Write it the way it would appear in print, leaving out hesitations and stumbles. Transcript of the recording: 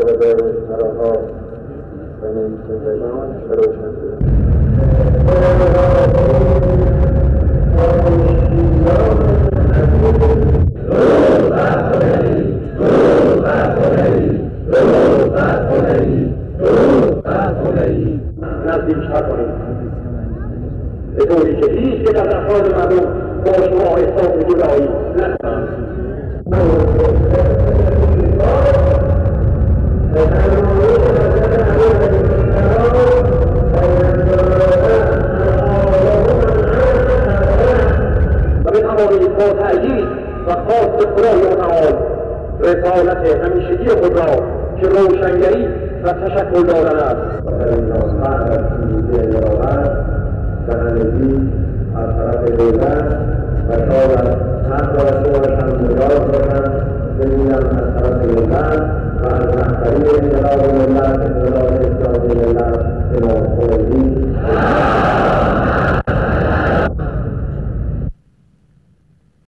مراقب مراها و نویسندگان و روشنفکران. نزدیک‌تر کنید به طوری که هیچ یک از افراد مردم با شما احساس جدایی نکنند. و بتوانید با تأیید و خواست خدای متعال رسالت همیشگی خود را که روشنگری و تشکل دادن است و در این راستن در سیزده اراغت سهنگی از طرف دولت